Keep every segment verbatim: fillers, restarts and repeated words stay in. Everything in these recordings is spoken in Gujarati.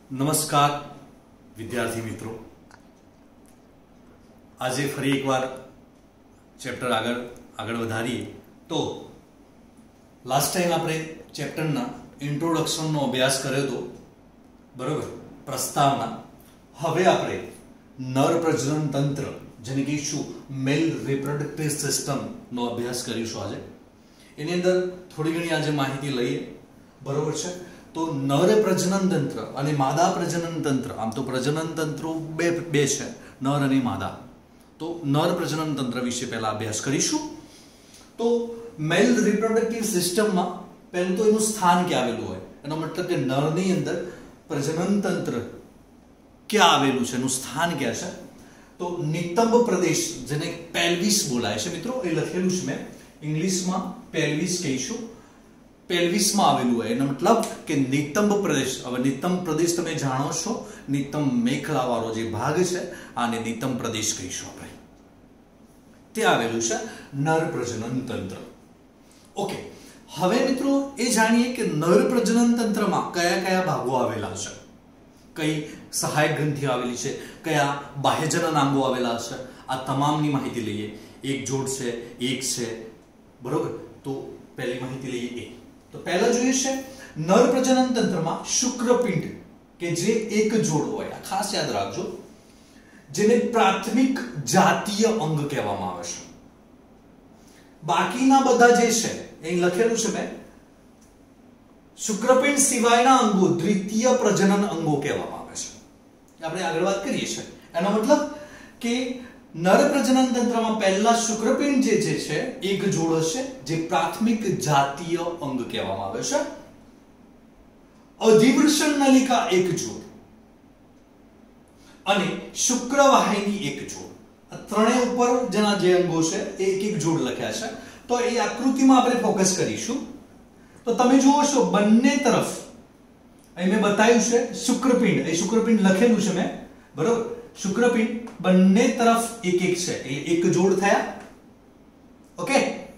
નમસ્કાર વિદ્યાર્થી મિત્રો, આજે ફરી એકવાર ચેપ્ટર આગળ આગળ વધારીએ તો લાસ્ટ ટાઈમ આપણે ચેપ્ટરના ઇન્ટ્રોડક્શનનો અભ્યાસ કર્યો હતો, બરોબર, પ્રસ્તાવના. હવે આપણે નર પ્રજનન તંત્ર જેને કહીશું મેલ રિપ્રોડક્ટિવ સિસ્ટમ નો અભ્યાસ કરીશું. આજે એની અંદર થોડી ઘણી આજે માહિતી લઈએ, બરોબર છે. તો નર પ્રજનન તંત્ર અને માદા પ્રજનન તંત્ર, આમ તો પ્રજનન તંત્રો બે બે છે, નર અને માદા. તો નર પ્રજનન તંત્ર વિશે પહેલા અભ્યાસ કરીશું. તો મેલ રિપ્રોડક્ટિવ સિસ્ટમમાં પહેલું તો એનું સ્થાન ક્યાં આવેલું હોય, એનો મતલબ કે નરની અંદર પ્રજનન તંત્ર ક્યાં આવેલું છે, એનું સ્થાન ક્યાં છે. તો નિતંબ પ્રદેશ, જેને પેલ્વિસ બોલાય છે મિત્રો, એ લખેલું છે મેં ઇંગ્લિશમાં પેલ્વિસ કહીશું. પેલ્વિસમાં આવેલું હોય એનો મતલબ કે નિતંબ પ્રદેશ. હવે નિતંબ પ્રદેશ તમે જાણો છો, નિતંબ મેખલા વાળો જે ભાગ છે આને નિતંબ પ્રદેશ કહીશું આપણે. ત્યાં આવેલું છે નર પ્રજનન તંત્ર. ઓકે, હવે મિત્રો એ જાણીએ કે નર પ્રજનન તંત્રમાં કયા કયા ભાગો આવેલા છે, કઈ સહાયક ગ્રંથિઓ આવેલી છે, કયા બાહ્યજનન અંગો આવેલા છે, આ તમામની માહિતી લઈએ. એક જોડ છે, એક છે, બરોબર. તો પહેલી માહિતી લઈએ એ. તો પહેલા જોઈએ છે નર પ્રજનન તંત્રમાં શુક્રપિંડ, કે જે એક જોડ હોય, ખાસ યાદ રાખજો, જેને પ્રાથમિક જાતીય અંગ કહેવામાં આવે છે. બાકીના બધા જે છે અહીં લખેલું છે મેં, શુક્રપિંડ સિવાયના અંગો દ્વિતીય પ્રજનન અંગો કહેવામાં આવે છે. આપણે આગળ વાત કરીએ છીએ. એનો મતલબ કે નર પ્રજનન તંત્રમાં પહેલા શુક્રપિંડ જે જે છે એક જોડ હશે, જે પ્રાથમિક જાતીય અંગ કહેવામાં આવે છે. અધિવૃષણ નલિકા એક જોડ અને શુક્રવાહિની એક જોડ, આ ત્રણેય ઉપર જેના જે અંગો છે એ એક એક જોડ લખ્યા છે. તો એ આકૃતિમાં આપણે ફોકસ કરીશું. તો તમે જુઓ છો બંને તરફ અહીં મેં બતાવ્યું છે શુક્રપિંડ, એ શુક્રપિંડ લખેલું છે મેં, બરોબર. શુક્રપિંડ બંને તરફ એક એક છે, એટલે એક જોડ થયા. ઓકે,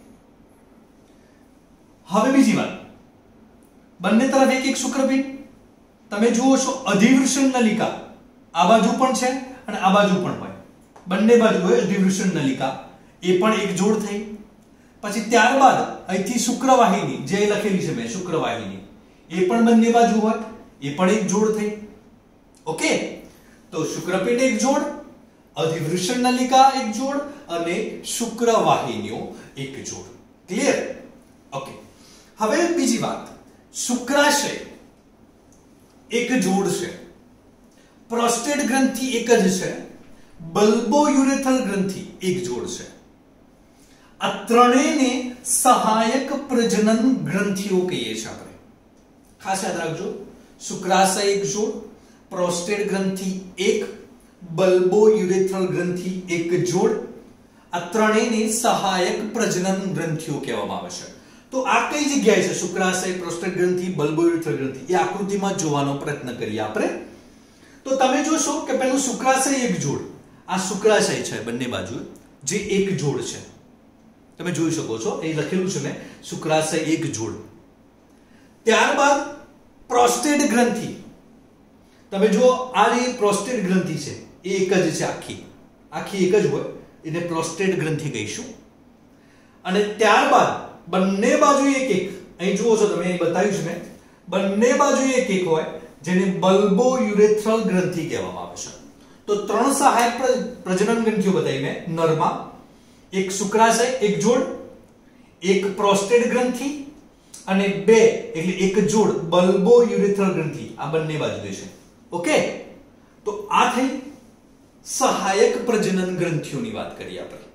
હવે બીજી વાત, બંને તરફ એક એક શુક્રપિંડ. તમે જુઓ છો અધિવૃષણ નલિકા આ બાજુ પણ છે અને આ બાજુ પણ હોય, બંને બાજુ હોય અધિવૃષણ નલિકા, એ પણ એક જોડ થઈ. પછી ત્યારબાદ અહીંથી શુક્રવાહિની જે લખેલી છે મેં, શુક્રવાહિની, એ પણ બંને બાજુ હોય, એ પણ એક જોડ થઈ. ઓકે, તો શુક્રપિંડ એક જોડ, અધિવૃષણ નલિકા એક જોડ અને શુક્રવાહિનીઓ એક જોડ. ક્લિયર? ઓકે, હવે બીજી વાત, શુક્રાશય એક જોડ છે, પ્રોસ્ટેટ ગ્રંથિ એક જ છે, બલ્બોયુરેથ્રલ ગ્રંથિ એક જોડ છે. આ ત્રણેયને સહાયક પ્રજનન ગ્રંથિઓ કહીએ છીએ આપણે. ખાસ યાદ રાખજો, શુક્રાશય એક જોડ, પ્રોસ્ટેટ ગ્રંથિ એક, બલ્બોયુરેથ્રલ ગ્રંથિ એક જોડ, આ ત્રણેયને સહાયક પ્રજનન ગ્રંથિઓ કહેવામાં આવે છે. તો આ કઈ જગ્યાએ છે, શુક્રાશય, પ્રોસ્ટેટ ગ્રંથિ, બલ્બોયુરેથ્રલ ગ્રંથિ, એ આકૃતિમાં જોવાનો પ્રયત્ન કરીએ આપણે. તો તમે જોશો કે પેલું શુક્રાશય એક જોડ, આ શુક્રાશય છે બંને બાજુ જે એક જોડ છે, તમે જોઈ શકો છો, એ લખેલું છે મેં, શુક્રાશય એક જોડ. ત્યારબાદ પ્રોસ્ટેટ ગ્રંથિ, તમે જો આ જે પ્રોસ્ટેટ ગ્રંથિ છે એ એક જ છે, આખી આખી એક જ હોય, એને પ્રોસ્ટેટ ગ્રંથિ કહીશું. અને ત્યારબાદ બંને બાજુ એક એક, અહીં જુઓ છો તમે, અહીં બતાવ્યું છે મેં, બંને બાજુ એક એક હોય, જેને બલ્બોયુરેથ્રલ ગ્રંથિ કહેવામાં આવે છે. તો ત્રણ સહાયક પ્રજનન ગ્રંથિઓ બતાવી મેં નરમાં, એક શુક્રાશય એક જોડ, એક પ્રોસ્ટેટ ગ્રંથિ અને બે એટલે એક જોડ બલ્બોયુરેથ્રલ ગ્રંથિ, આ બંને બાજુ છે. ઓકે, તો આ થઈ સહાયક પ્રજનન ગ્રંથિઓની વાત કરીએ આપણે.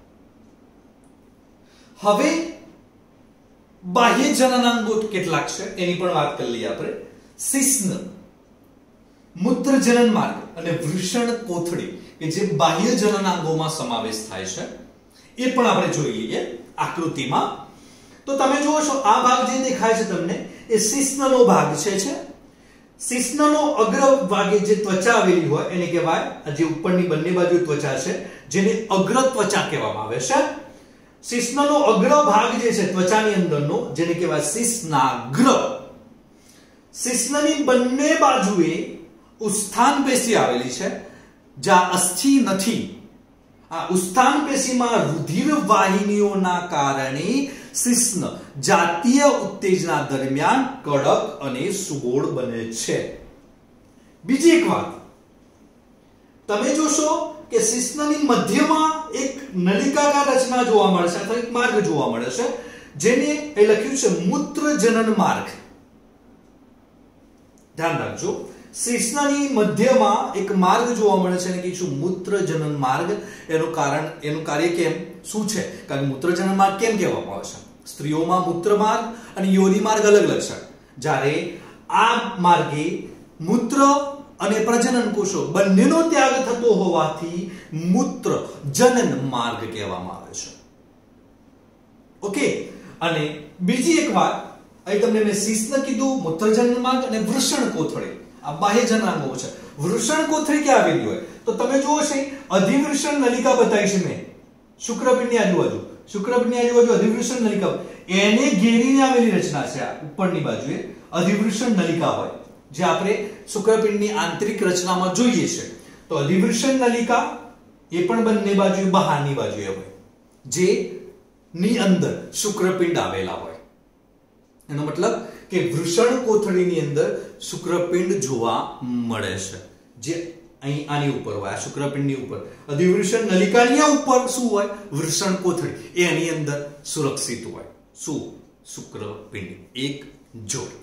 હવે બાહ્ય જનનાંગો કેટલાક છે એની પણ વાત કરી લઈએ આપણે. શિશ્ન, મૂત્ર જનન માર્ગ અને વૃષણ કોથળી, કે જે બાહ્ય જનનાંગોમાં સમાવેશ થાય છે, એ પણ આપણે જોઈ લઈએ આકૃતિમાં. તો તમે જુઓ છો આ ભાગ જે દેખાય છે તમને, એ શિશ્નનો ભાગ છે છે શિશ્નનો અગ્ર ભાગે જે ત્વચા આવેલી હોય એને કહેવાય, જે ઉપરની બંને બાજુ ત્વચા છે જેને અગ્ર ત્વચા કહેવામાં આવે છે. શિશ્નનો અગ્ર ભાગ જે છે ત્વચાની અંદરનો, જેને કહેવાય શિશ્નાગ્ર. શિશ્નની બંને બાજુએ ઉત્થાન પેશી આવેલી છે, જ્યાં અસ્થિ નથી. આ ઉત્થાન પેશીમાં રુધિર વાહિનીઓના કારણે શિશ્ન જાતીય ઉત્તેજના દરમિયાન કડક અને સુબોળ બને છે. બીજી એક વાત, તમે જોશો કે શિશ્નની મધ્યમાં એક નલિકાકાર રચના જોવા મળે છે અથવા એક માર્ગ જોવા મળે છે, જેને એ લખ્યું છે મૂત્ર જનન માર્ગ. ધ્યાન રાખજો, શિશ્નની મધ્યમાં એક માર્ગ જોવા મળે છે અને કહીશું મૂત્ર જનન માર્ગ. એનું કારણ, એનું કાર્ય કેમ, શું છે? કારણ કે મૂત્ર જનન માર્ગ કેમ કહેવામાં આવે છે? સ્ત્રીઓમાં મૂત્ર માર્ગ અને યોનિ માર્ગ અલગ અલગ છે, જ્યારે આ માર્ગે મૂત્ર અને પ્રજનન કોષો બંનેનો ત્યાગ થતો હોવાથી મૂત્ર જનન માર્ગ કહેવામાં આવે છે. ઓકે. અને બીજી એક વાત, અહીં તમને મેં શિશ્ન કીધું, મૂત્રજનન માર્ગ અને વૃષણ કોથળી, આ બાહ્ય જનનાંગો છે. વૃષણ કોથળી ક્યાં આવેલી હોય તો તમે જુઓ છે અધિવૃષણ નલિકા બતાવી છે મેં શુક્રપિંડની આજુબાજુ. શુક્રપિંડની આજુબાજુ અધિવૃષણ નલિકા, એને ઘેરીને આવેલી રચના છે. આ ઉપરની બાજુએ અધિવૃષણ નલિકા હોય, જે આપણે શુક્રપિંડની આંતરિક રચનામાં જોઈએ છે. તો અધિવૃષણ નલિકા એ પણ બંને બાજુએ બહારની બાજુએ હોય, જે ની અંદર શુક્રપિંડ આવેલા હોય. એનો મતલબ કે વૃષણ કોથળીની અંદર શુક્રપિંડ જોવા મળે છે, જે અહીં આની ઉપર હોય, આ શુક્રપિંડની ઉપર. અધિવૃષણ નલિકાની ઉપર શું હોય? વૃષણ કોથળી, એ એની અંદર સુરક્ષિત હોય. શું? શુક્રપિંડ, એક જોડ.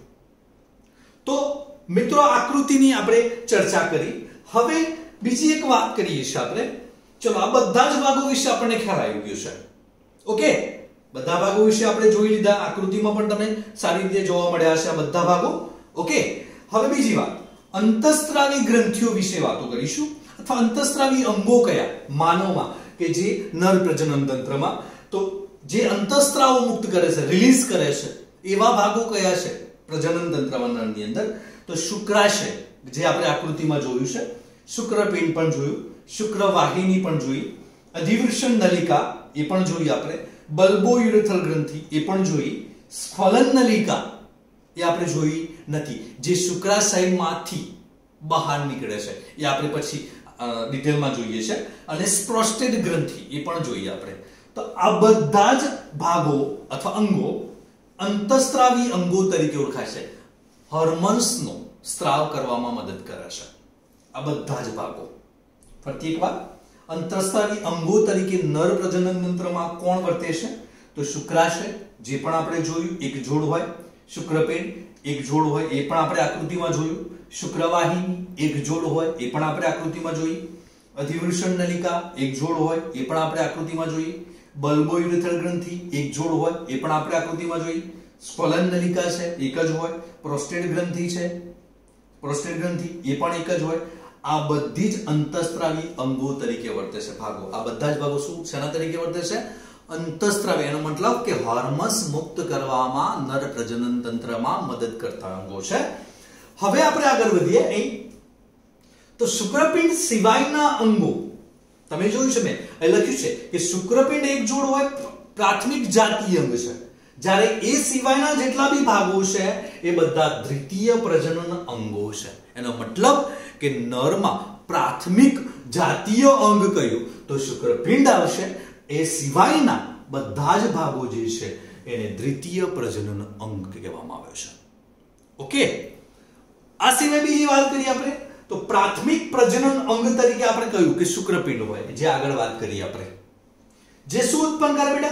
તો મિત્રો આકૃતિની આપણે ચર્ચા કરી. હવે બીજી એક વાત કરીએ છીએ આપણે. ચલો, આ બધા જ ભાગો વિશે આપણને ખ્યાલ આવી ગયો છે. ઓકે, બધા ભાગો વિશે આપણે જોઈ લીધા. આકૃતિમાં પણ તમે સારી રીતે જોવા મળ્યા હશે આ બધા ભાગો. ઓકે. હવે બીજી વાત, અંતઃસ્ત્રાવી ગ્રંથિઓ વિશે વાતો કરીશું, અથવા અંતઃસ્ત્રાવી અંગો કયા માનવમાં કે જે નર પ્રજનન તંત્રમાં, તો જે અંતઃસ્ત્રાવો મુક્ત કરે છે, રિલીઝ કરે છે, એવા ભાગો કયા છે પ્રજનન તંત્રમાં નરની અંદર? તો શુક્રાશય, જે આપણે આકૃતિમાં જોયું છે, શુક્રપિંડ પણ જોયું, શુક્રવાહિની પણ જોઈ, અધિવૃષણ નલિકા એ પણ જોઈ આપણે, બલ્બોયુરેથ્રલ ગ્રંથિ એ પણ જોઈ, સ્ખલન નલિકા એ આપણે જોઈ નથી, જે શુક્રાશયમાંથી બહાર નીકળે છે, એ આપણે પછી ડિટેલમાં જોઈએ છે, અને પ્રોસ્ટેટ ગ્રંથિ એ પણ જોઈએ આપણે. તો આ બધા જ ભાગો અથવા અંગો અંતઃસ્ત્રાવી અંગો તરીકે ઓળખાય છે. હોર્મોન્સનો સ્ત્રાવ કરવામાં મદદ કરે છે આ બધા જ ભાગો. ફરીથી એક વાત, અંતઃસ્ત્રાવી અંગો તરીકે નર પ્રજનન તંત્રમાં કોણ વર્તે છે? તો શુક્રાશય, જે પણ આપણે જોયું એક જોડ હોય, શુક્રપિંડ એક જોડ હોય, એ પણ આપણે આકૃતિમાં જોયું, શુક્રવાહિની એક જોડ હોય, એ પણ આપણે આકૃતિમાં જોઈ, અધિવૃષણ નલિકા એક જોડ હોય, એ પણ આપણે આકૃતિમાં જોઈ, બલ્બોયુરેથ્રલ ગ્રંથિ એક જોડ હોય, એ પણ આપણે આકૃતિમાં જોઈ, સ્ખલન નલિકા છે એક જ હોય, પ્રોસ્ટેટ ગ્રંથિ છે, પ્રોસ્ટેટ ગ્રંથિ એ પણ એક જ હોય. આ બધી જ અંતઃસ્ત્રાવી અંગો તરીકે વર્તે છે ભાગો. આ બધા જ ભાગો શું શેના તરીકે વર્તે છે? અંતઃસ્ત્રાવી. એનો મતલબ કે હોર્મોન્સ મુક્ત કરવામાં નર પ્રજનન તંત્રમાં મદદ કરતા અંગો છે. હવે આપણે આગળ વધીએ. અહીં તો શુક્રપિંડ સિવાયના અંગો તમે જોયું છે, મેં અહીં લખ્યું છે કે શુક્રપિંડ એક જોડ હોય, પ્રાથમિક જાતીય અંગ છે, જ્યારે એ સિવાયના જેટલા બી ભાગો છે એ બધા દ્વિતીય પ્રજનન અંગો છે. એનો મતલબ કે નરમાં પ્રાથમિક જાતીય અંગ કયું તો શુક્રપિંડ આવશે, એ સિવાયના બધા જ ભાગો જે છે એને દ્વિતીય પ્રજનન અંગ કહેવામાં આવે છે. ઓકે. આ સિવાય બીજી વાત કરીએ આપણે તો પ્રાથમિક પ્રજનન અંગ તરીકે આપણે કહ્યું કે શુક્રપિંડ હોય, જે આગળ વાત કરી આપણે, જે શું ઉત્પન્ન કરે બેટા?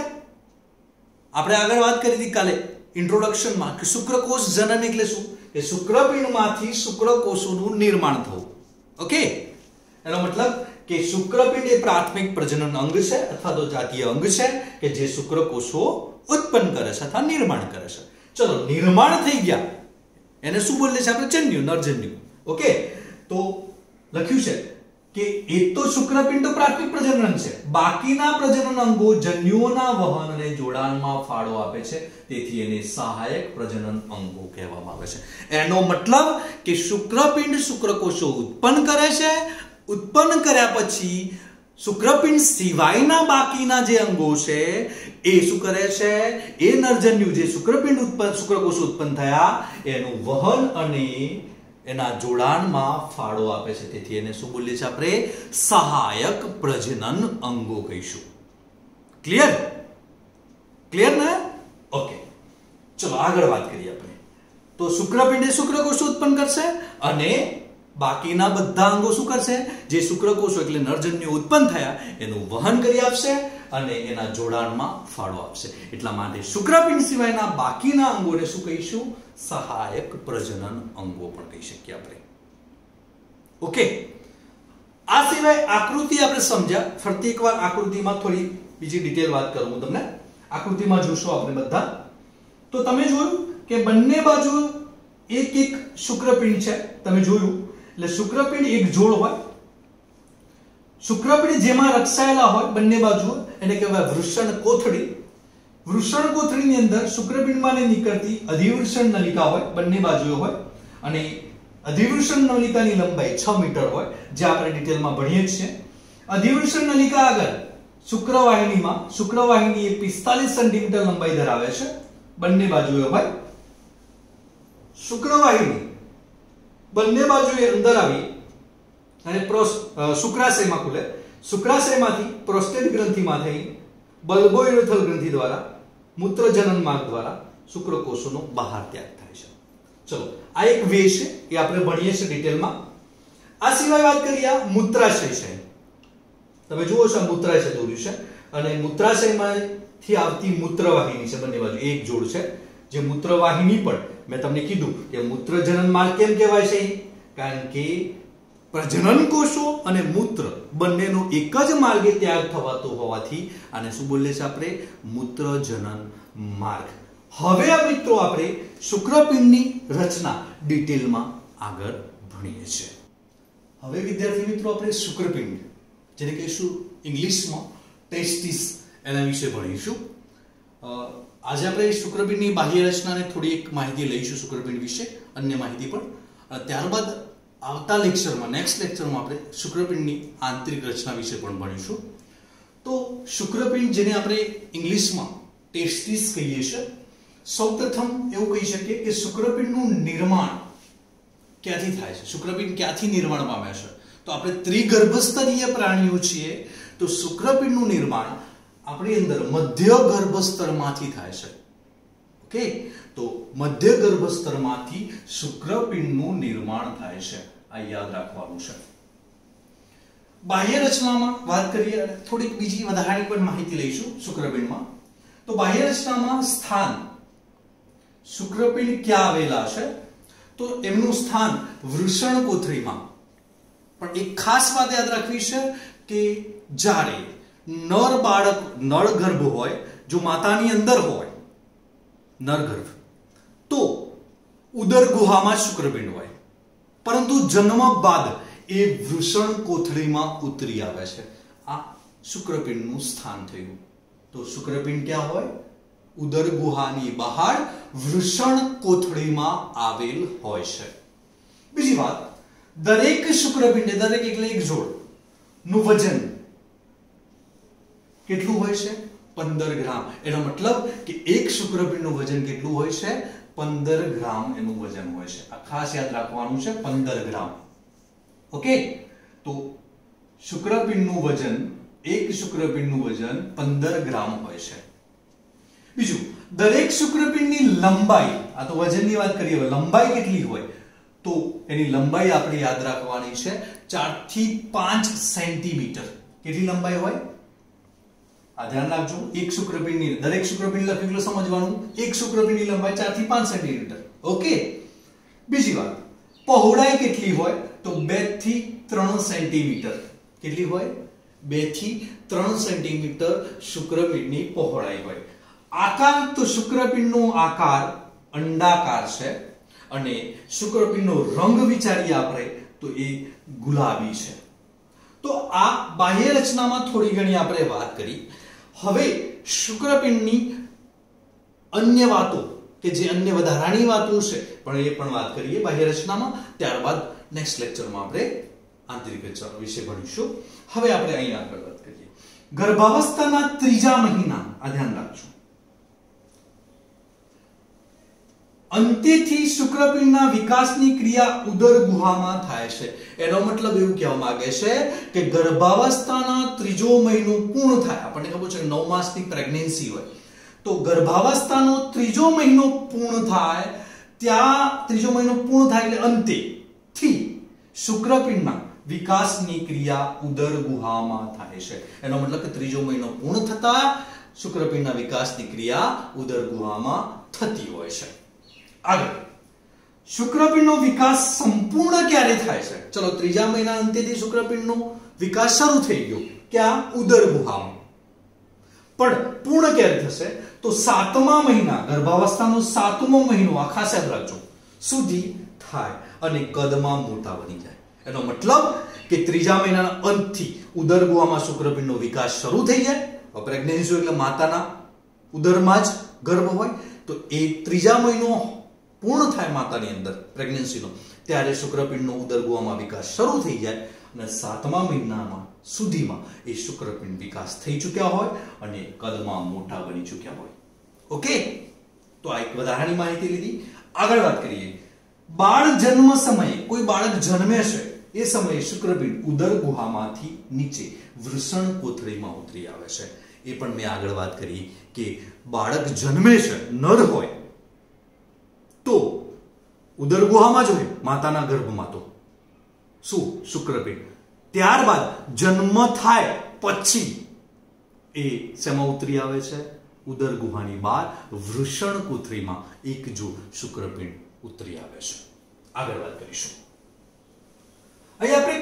આપણે આગળ વાત કરી હતી કાલે ઇન્ટ્રોડક્શનમાં કે શુક્રકોષ જનન એટલે શું? કે શુક્રપિંડમાંથી શુક્રકોષોનું નિર્માણ થવું. ઓકે. એનો મતલબ કે શુક્રપિંડ એ પ્રાથમિક પ્રજનન અંગ છે અથવા તો જાતીય અંગ છે કે જે શુક્રકોષો ઉત્પન્ન કરે છે અથવા નિર્માણ કરે છે. ચલો, નિર્માણ થઈ ગયા એને શું બોલે છે આપણે? જન્યુ, નરજન્યુ. ઓકે. તો લખ્યું છે કે એક તો શુક્રપિંડ તો પ્રાથમિક પ્રજનન છે, બાકીના પ્રજનન અંગો જન્યુઓના વહન અને જોડાણમાં ફાળો આપે છે, તેથી એને સહાયક પ્રજનન અંગો કહેવામાં આવે છે. એનો મતલબ કે શુક્રપિંડ શુક્રકોષો ઉત્પન્ન કરે છે, ઉત્પન્ન કર્યા પછી શુક્રપિંડ સિવાયના બાકીના જે અંગો છે એ શું કરે છે? એ નરજન્યુ જે શુક્રપિંડ ઉત્પન્ન શુક્રકોષો ઉત્પન્ન થયા એનું વહન અને એના જોડાણમાં ફાળો આપે છે, તેથી એને શું બોલીએ છીએ આપણે? સહાયક પ્રજનન અંગો કહીશું. ક્લિયર? ક્લિયર ને? ઓકે, ચલો આગળ વાત કરીએ આપણે. તો શુક્રપિંડ એ શુક્રકોષો ઉત્પન્ન કરશે અને બાકીના બધા અંગો શું કરશે? જે શુક્રકોષો એટલે નરજન્યુ ઉત્પન્ન થયા એનું વહન કરી આપશે અને એના જોડાણમાં ફાળો આપશે. એટલા માટે શુક્રપિંડ સિવાયના બાકીના અંગોને શું કહીશું? સહાયક પ્રજનન અંગો પણ કહી શકીએ આપણે. ઓકે, આ સિવાય આકૃતિ આપણે સમજ્યા. ફરતી એકવાર આકૃતિમાં થોડી બીજી ડિટેલ વાત કરું હું તમને. આકૃતિમાં જોશો આપણે બધા. તો તમે જોયું કે બંને બાજુ એક એક શુક્રપિંડ છે. તમે જોયું એટલે શુક્રપિંડ એક જોડ હોય. શુક્રપિંડ જેમાં રક્ષાયેલા હોય બંને બાજુ એને કહેવાય વૃષણ કોથળી. વૃષણ કોથળીની અંદર શુક્રપિંડમાં નીકળતી અધિવૃષણ નલિકા હોય, બંને બાજુએ હોય અને અધિવૃષણ નલિકાની લંબાઈ છ મીટર હોય, જે આપણે ડિટેલમાં ભણીએ છીએ. અધિવૃષણ નલિકા આગળ શુક્રવાહિનીમાં શુક્રવાહિની એ પિસ્તાલીસ સેન્ટીમીટર લંબાઈ ધરાવે છે, બંને બાજુએ હોય. શુક્રવાહિની બંને બાજુએ અંદર આવી અને શુક્રાશયમાં ખુલે. શુક્રાશયમાંથી પ્રોસ્ટેટ ગ્રંથિમાં થઈ બલ્બોઇરેથલ ગ્રંથિ દ્વારા મૂત્રજનન માર્ગ દ્વારા શુક્રકોષોનો બહાર ત્યાગ થાય છે. ચલો, આ એક વે છે, એ આપણે ભણીએ છીએ ડિટેલમાં. આ સિવાય વાત કરીએ મૂત્રાશય છે. તમે જુઓ છો મૂત્રાશય દોર્યું છે અને મૂત્રાશયમાંથી આવતી મૂત્રવાહિની છે, બંને બાજુ એક જોડ છે. જે મૂત્રવાહિની પણ મેં તમને કીધું કે મૂત્રજનન માર્ગ કેમ કહેવાય છે? કારણ કે પ્રજનન કોષો અને મૂત્ર બંનેનો એક જ માર્ગે ત્યાગ થવાતો હોવાથી આને શું બોલીએ છીએ આપણે? મૂત્રજનન માર્ગ. હવે આ મિત્રો આપણે શુક્રપિંડની રચના ડિટેલમાં આગળ ભણીએ છીએ. હવે વિદ્યાર્થી મિત્રો આપણે શુક્રપિંડ, જેને કહીશું ઇંગ્લિશમાં ટેસ્ટિસ, એના વિશે ભણીશું. આજે આપણે શુક્રપિંડની બાહ્ય રચનાને થોડી એક માહિતી લઈશું શુક્રપિંડ વિશે, અન્ય માહિતી પણ. ત્યારબાદ આવતા લેક્ચરમાં, નેક્સ્ટ લેક્ચરમાં આપણે શુક્રપિંડની આંતરિક રચના વિશે પણ ભણીશું. તો શુક્રપિંડ, જેને આપણે ઇંગ્લિશમાં ટેસ્ટિસ કહીએ છીએ, સૌપ્રથમ એવું કહી શકીએ કે શુક્રપિંડનું નિર્માણ ક્યાંથી થાય છે? શુક્રપિંડ ક્યાંથી નિર્માણ પામે છે? તો આપણે ત્રિગર્ભસ્તરીય પ્રાણીઓ છીએ, તો શુક્રપિંડનું નિર્માણ આપણી અંદર મધ્ય ગર્ભસ્તરમાંથી થાય છે. ઓકે, તો મધ્ય ગર્ભસ્તરમાંથી શુક્રપિંડનું નિર્માણ થાય છે. આ યાદ રાખવાનું છે. બાહ્ય રચનામાં વાત કરીએ, થોડીક બીજી વધારાની પણ માહિતી લઈશું શુક્રપિંડમાં. તો બાહ્ય રચનામાં સ્થાન શુક્રપિંડ ક્યાં આવેલા છે? તો એમનું સ્થાન વૃષણ કોથળીમાં. પણ એક ખાસ વાત યાદ રાખવી છે કે જ્યારે નર બાળક નળ ગર્ભ હોય, જો માતાની અંદર હોય નર ગર્ભ, તો ઉદર ગુહામાં શુક્રપિંડ હોય, પરંતુ જન્મ બાદ એ વૃષણ કોથળીમાં ઉતરી આવે છે. આ શુક્રપિંડનું સ્થાન થયું. તો શુક્રપિંડ ક્યાં હોય? ઉદર ગુહાની બહાર વૃષણ કોથળીમાં આવેલ હોય છે. બીજી વાત, દરેક શુક્રપિંડ, દરેક એટલે એક જોડ નું વજન કેટલું હોય છે? પંદર ગ્રામ. એનો મતલબ કે એક શુક્રપિંડનું વજન કેટલું હોય છે? પંદર ગ્રામ એનું વજન હોય છે. આ ખાસ યાદ રાખવાનું છે, પંદર ગ્રામ. ઓકે, તો શુક્રપિંડનું વજન, એક શુક્રપિંડનું વજન પંદર ગ્રામ હોય છે. બીજું, દરેક શુક્રપિંડની લંબાઈ, આ તો વજનની વાત કરીએ, લંબાઈ કેટલી હોય? તો એની લંબાઈ આપણે યાદ રાખવાની છે ચાર થી પાંચ સેન્ટીમીટર. કેટલી લંબાઈ હોય? આ ધ્યાન રાખજો. એક શુક્રપિંડની, દરેક શુક્રપિંડ લખેલું સમજવાનું, એક શુક્રપિંડની લંબાઈ ચાર થી પાંચ સેન્ટીમીટર. ઓકે. બીજી વાત, પહોળાઈ કેટલી હોય? તો બે થી ત્રણ સેન્ટીમીટર. કેટલી હોય? બે થી ત્રણ સેન્ટીમીટર શુક્રપિંડની પહોળાઈ હોય. આકાર, તો શુક્રપિંડનો આકાર અંડાકાર છે અને શુક્રપિંડનો રંગ વિચારીએ આપણે તો એ ગુલાબી છે. તો આ બાહ્ય રચનામાં થોડી ઘણી આપણે વાત કરી. હવે શુક્રપિંડની અન્ય વાતો, કે જે અન્ય વધારાની વાતો છે, પણ એ પણ વાત કરીએ બાહ્ય રચનામાં. ત્યારબાદ નેક્સ્ટ લેક્ચરમાં આપણે આંતરિક રચના વિશે ભણીશું. હવે આપણે અહીં આગળ વાત કરીએ. ગર્ભાવસ્થાના ત્રીજા મહિના, આ ધ્યાન રાખજો. અંતેથી શુક્રપિંડના વિકાસની ક્રિયા ઉદર ગુહામાં થાય છે. એનો મતલબ એવું કહેવા માંગે છે કે ગર્ભાવસ્થાના ત્રીજો મહિનો પૂર્ણ થાય, આપણને ખબર છે નવ માસની પ્રેગ્નન્સી હોય, તો ગર્ભાવસ્થાનો ત્રીજો મહિનો પૂર્ણ થાય, ત્યાં ત્રીજો મહિનો પૂર્ણ થાય એટલે અંતેથી શુક્રપિંડના વિકાસની ક્રિયા ઉદર ગુહામાં થાય છે. એનો મતલબ કે ત્રીજો મહિનો પૂર્ણ થતા શુક્રપિંડના વિકાસની ક્રિયા ઉદર ગુહામાં થતી હોય છે. આગળ શુક્રપિંડનો વિકાસ સંપૂર્ણ ક્યારે થાય છે? ચલો ત્રીજા મહિના અંતેથી શુક્રપિંડનો વિકાસ શરૂ થઈ ગયો, ક્યાં? ઉદર ગુહામાં. પણ પૂર્ણ ક્યારે થશે? તો સાતમા મહિના, ગર્ભાવસ્થાનો સાતમો મહિનો, આ ખાસ યાદ રાખજો, સુધી થાય અને કદમાં મોટા બની જાય. એનો મતલબ કે ત્રીજા મહિનાના અંતથી ઉદર ગુહામાં શુક્રપિંડનો વિકાસ શરૂ થઈ જાય. પ્રેગ્નન્સી એટલે માતાના ઉદરમાં જ ગર્ભ હોય, તો એ ત્રીજા મહિનો પૂર્ણ થાય માતાની અંદર પ્રેગ્નન્સીનો, ત્યારે શુક્રપિંડનો ઉદર ગુહામાં વિકાસ શરૂ થઈ જાય અને સાતમા મહિનામાં સુધીમાં એ શુક્રપિંડ વિકાસ થઈ ચૂક્યા હોય અને કદમાં મોટા બની ચૂક્યા હોય. ઓકે, તો આ એક વધારાની માહિતી લીધી. આગળ વાત કરીએ. બાળ જન્મ સમયે, કોઈ બાળક જન્મે છે એ સમયે શુક્રપિંડ ઉદર ગુહામાંથી નીચે વૃષણ કોથળીમાં ઉતરી આવે છે. એ પણ મેં આગળ વાત કરી કે બાળક જન્મે છે, નર હોય તો ઉદર ગુહામાં જ હોય, માતાના ગર્ભમાં તો શું? શુક્રપિંડ. ત્યારબાદ જન્મ થાય પછી એ શેમાં ઉતરી આવે છે? ઉદર ગુહાની બહાર વૃષણ કોથળીમાં એક જો શુક્રપિંડ ઉતરી આવે છે. આગળ વાત કરીશું. અહીં આપણે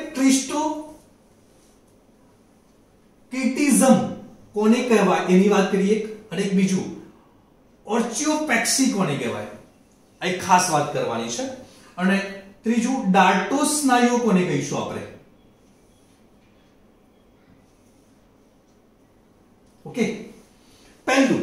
ક્રિસ્ટોકિટિઝમ કોને કહેવાય એની વાત કરીએ, અને એક બીજું ઓર્ચિયોપેક્સી કોને કહેવાય, આ એક ખાસ વાત કરવાની છે. અને ત્રીજું ડાર્ટો સ્નાયુ કોને કહીશું આપણે. ઓકે, પહેલું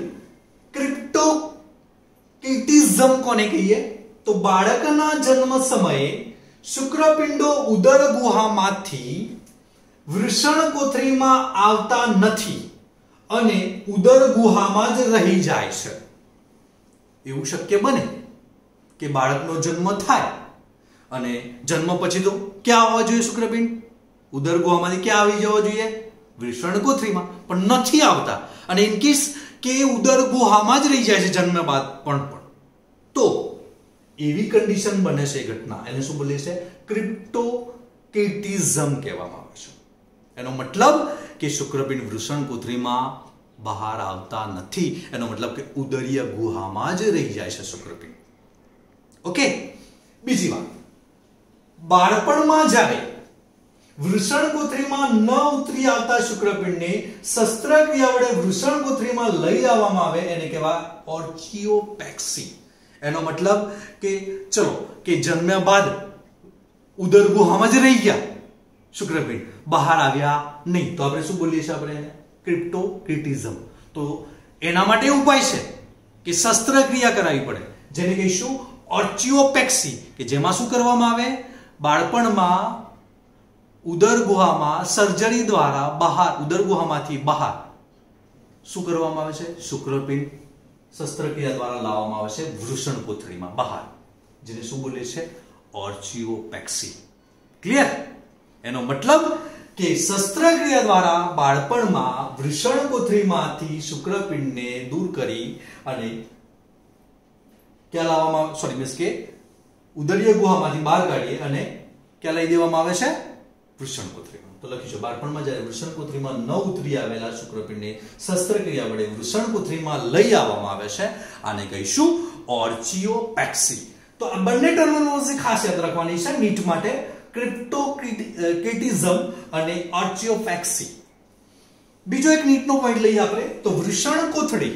ક્રિપ્ટોકિટિઝમ કોને કહીએ? તો બાળકના જન્મ સમયે શુક્રપિંડો ઉદર ગુહામાંથી વૃષણ કોથળીમાં આવતા નથી અને ઉદર ગુહામાં જ રહી જાય છે. એવું શક્ય બને કે બાળકનો જન્મ થાય અને જન્મ પછી તો ક્યાં આવવા જોઈએ શુક્રપિંડ? ઉદર ગુહામાંથી ક્યાં આવી જવા જોઈએ? વૃષણ કોથળીમાં. પણ નથી આવતા અને ઇન કેસ કે ઉદર ગુહામાં જ રહી જાય છે જન્મ બાદ પણ પણ તો એવી કન્ડિશન બને છે ઘટના, એને શું બોલે છે? ક્રિપ્ટોકિટિઝમ કહેવામાં આવે છે. એનો મતલબ કે શુક્રપિંડ વૃષણ કોથળીમાં બહાર આવતા નથી, એનો મતલબ કે ઉદરીય ગુહામાં જ રહી જાય છે શુક્રપિંડ. ઓકે, બીજી વાત, બાળપણમાં જ્યારે વૃષણ કોથળીમાં ન ઉતરી આવતા શુક્રપિંડને શસ્ત્રક્રિયા વડે વૃષણ કોથળીમાં લઈ આવવામાં આવે, એને કહેવાય ઓર્ચિયોપેક્સી. એનો મતલબ કે ચલો કે જન્મ્યા બાદ ઉદર ગુહામાં જ રહી ગયા શુક્રપિંડ, બહાર આવ્યા નહીં, તો આપણે શું બોલીએ છીએ? આપણે એને ક્રિપ્ટોકિટિઝમ. તો એના માટે ઉપાય છે કે શસ્ત્રક્રિયા કરાવવી પડે, જેને કહીશું ઓર્ચિયોપેક્સી, કે જેમાં શું કરવામાં આવે? બાળપણમાં ઉદર ગુહામાં સર્જરી દ્વારા બહાર, ઉદર ગુહામાંથી બહાર શું કરવામાં આવે છે? શુક્રપિંડ શસ્ત્રક્રિયા દ્વારા લાવવામાં આવે છે વૃષણ કોથળીમાં બહાર, જેને શું બોલે છે? ઓર્ચિયોપેક્સી. ક્લિયર? એનો મતલબ કે શસ્ત્રક્રિયા દ્વારા બાળપણમાં વૃષણ કોથળીમાંથી શુક્રપિંડને દૂર કરી અને ક્યાં લાવવામાં, સોરી મીન્સ કે ઉદરીય ગુહામાંથી બહાર કાઢીએ અને ક્યાં લઈ દેવામાં આવે છે? વૃષણ કોથળીમાં. તો લખીશું, બાળપણમાં જ્યારે વૃષણ કોથળીમાં ન ઉતરી આવેલા શુક્રપિંડને શસ્ત્રક્રિયા વડે વૃષણ કોથળીમાં લઈ આવવામાં આવે છે, આને કહીશું ઓર્ચિયોપેક્સી. તો આ બંને ટર્મિનોલોજી ખાસ યાદ રાખવાની છે નીટ માટે, ક્રિપ્ટોકિટિઝમ અને ઓર્ચિયોપેક્સી. બીજો એક નીટનો પોઈન્ટ લઈએ આપણે, તો વૃષણ કોથળી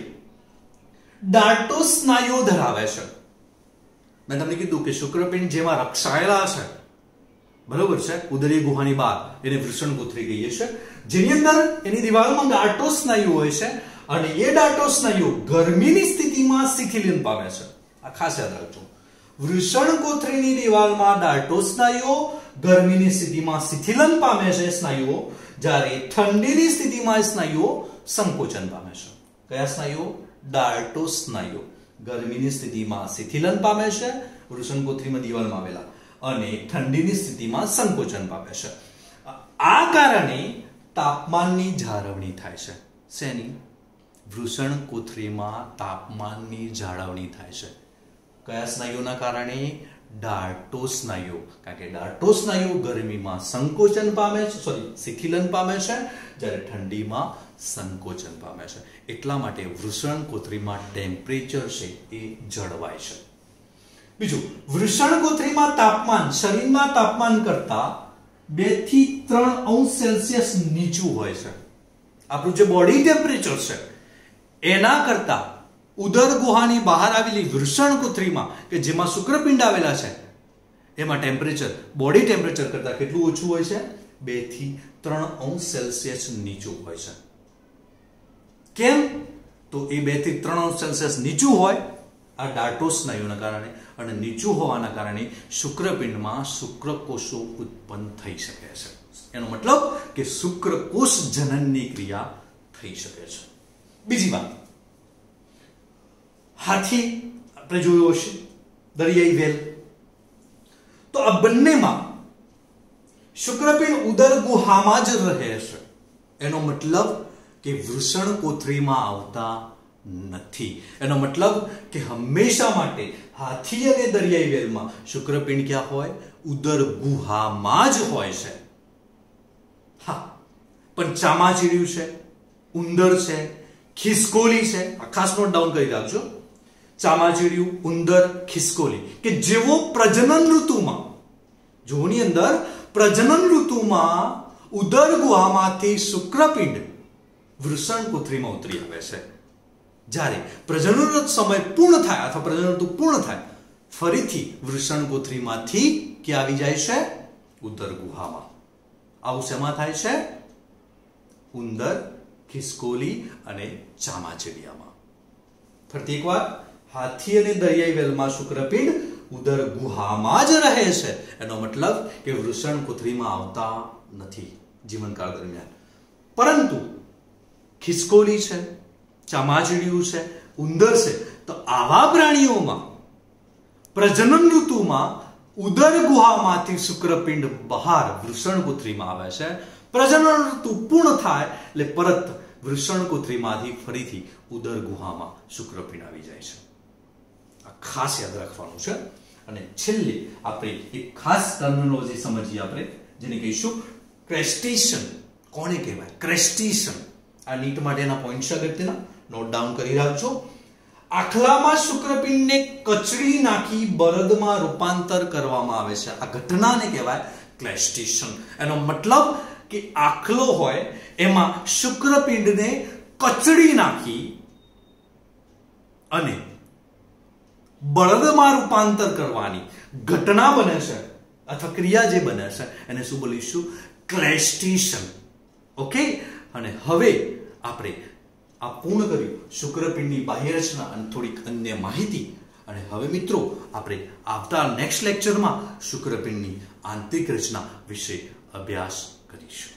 ડાર્ટો સ્નાયુઓ ધરાવે છે. મેં તમને કીધું કે શુક્રપિંડ જેમાં રક્ષાયેલા છે, બરોબર છે, ઉદરીય ગુહાની બહાર, એને વૃષણ કોથળી કહીએ છીએ, જેની અંદર એની દિવાલમાં ડાર્ટો સ્નાયુ હોય છે અને એ ડાર્ટો સ્નાયુ ગરમીની સ્થિતિમાં શિથિલન પામે છે. આ ખાસ યાદ રાખજો. વૃષણ કોથળીની દિવાલમાં ડાર્ટો સ્નાયુઓ ગરમીની સ્થિતિમાં શિથિલન પામે છે સ્નાયુઓ, જ્યારે ઠંડીની સ્થિતિમાં સ્નાયુઓ સંકોચન પામે છે. કયા સ્નાયુઓ? ડાર્ટો સ્નાયુઓ. ગરમીની સ્થિતિમાં શિથિલન પામે છે વૃષણકોથળીમાં દિવાલમાં આવેલા, અને ઠંડીની સ્થિતિમાં સંકોચન પામે છે. આ કારણે તાપમાનની જાળવણી થાય છે. શેની? વૃષણકોથળીમાં તાપમાનની જાળવણી થાય છે. કયા સ્નાયુના કારણે? ડાર્ટો સ્નાયુ. કારણ કે ડાર્ટો સ્નાયુ ગરમીમાં સંકોચન પામે છે, સોરી શિથિલન પામે છે, જ્યારે ઠંડીમાં સંકોચન પામે છે. એટલા માટે વૃષણકોથળીમાં ટેમ્પરેચર છે એ જળવાય છે. બીજું, વૃષણકોથળીમાં તાપમાન શરીરના તાપમાન કરતા બે થી ત્રણ અંશ સેલ્સિયસ નીચું હોય છે. આપણું જે બોડી ટેમ્પરેચર છે એના કરતા ઉદર ગુહાની બહાર આવેલી વૃષણકોથળીમાં કે જેમાં શુક્રપિંડ આવેલા છે એમાં ટેમ્પરેચર બોડી ટેમ્પરેચર કરતા કેટલું ઓછું હોય છે? બે થી ત્રણ અંશ સેલ્સિયસ નીચું હોય છે. કેમ? તો એ બે થી ત્રણ અંશ સેલ્સિયસ નીચું હોય આ ડાર્ટો સ્નાયુના કારણે, અને નીચું હોવાના કારણે શુક્રપિંડમાં શુક્રકોષો ઉત્પન્ન થઈ શકે છે. એનો મતલબ કે શુક્રકોષ જનનની ક્રિયા થઈ શકે છે. બીજી વાત, હાથી આપણે જોયો હશે, દરિયાઈ વેલ, તો આ બંનેમાં શુક્રપિંડ ઉદર ગુહામાં જ રહે છે. એનો મતલબ કે વૃષણકોથળીમાં આવતા નથી. એનો મતલબ કે હંમેશા માટે હાથી અને દરિયાઈ વેલમાં શુક્રપિંડ ક્યાં હોય? ઉદર ગુહામાં જ હોય છે. હા, પણ ચામાચીડિયું છે, ઉંદર છે, ખિસકોલી છે, આ ખાસ નોટ ડાઉન કરી રાખજો. ચામાચીડિયું, ઉંદર, ખિસકોલી કે જેવો પ્રજનન ઋતુમાં, જોની અંદર પ્રજનન ઋતુમાં ઉદર ગુહામાંથી શુક્રપિંડ વૃષણકોથળીમાં ઉતરી આવે છે. જ્યારે પ્રજનન સમય પૂર્ણ થાય અથવા પ્રજનન ઋતુ પૂર્ણ થાય ફરીથી વૃષણકોથળીમાંથી ક્યાં આવી જાય છે? ઉદર ગુહામાં. આવું શેમાં થાય છે? ઉંદર, ખિસકોલી અને ચામાચીડિયામાં. ફરીથી એકવાર, હાથી અને દરિયાઈ વેલમાં શુક્રપિંડ ઉદર ગુહામાં જ રહે છે. એનો મતલબ કે વૃષણકોથળીમાં આવતા નથી જીવનકાળ દરમિયાન. પરંતુ ખિસકોલી છે, ચામાચીડિયું છે, ઉંદર છે, તો આવા પ્રાણીઓમાં પ્રજનન ઋતુમાં ઉદર ગુહામાંથી શુક્રપિંડ બહાર વૃષણકોથળીમાં આવે છે. પ્રજનન ઋતુ પૂર્ણ થાય એટલે પરત વૃષણકોથળીમાંથી ફરીથી ઉદર ગુહામાં શુક્રપિંડ આવી જાય છે. આ ખાસ યાદ રાખવાનું છે. અને છેલ્લે આપણે એક ખાસ ટર્મિનોલોજી સમજીએ આપણે, જેને કહીશું ક્રેસ્ટેશન. કોને કહેવાય? ક્રેસ્ટેશન. આ નીટ માટેના પોઈન્ટ અગત્યના નોટ ડાઉન કરી રાખજો. આખલામાં શુક્રપિંડને કચડી નાખી બળદમાં રૂપાંતર કરવામાં આવે છે. આ ઘટનાને કહેવાય ક્રેસ્ટેશન. એનો મતલબ કે આખલો હોય એમાં શુક્રપિંડને કચડી નાખી અને બળદમાં રૂપાંતર કરવાની ઘટના બને છે અથવા ક્રિયા જે બને છે એને શું બોલીશું? ક્રેસ્ટેશન. ઓકે. અને હવે આપણે આ પૂર્ણ કર્યું શુક્રપિંડની બાહ્ય રચના અને થોડીક અન્ય માહિતી. અને હવે મિત્રો આપણે આવતા નેક્સ્ટ લેક્ચરમાં શુક્રપિંડની આંતરિક રચના વિશે અભ્યાસ કરીશું.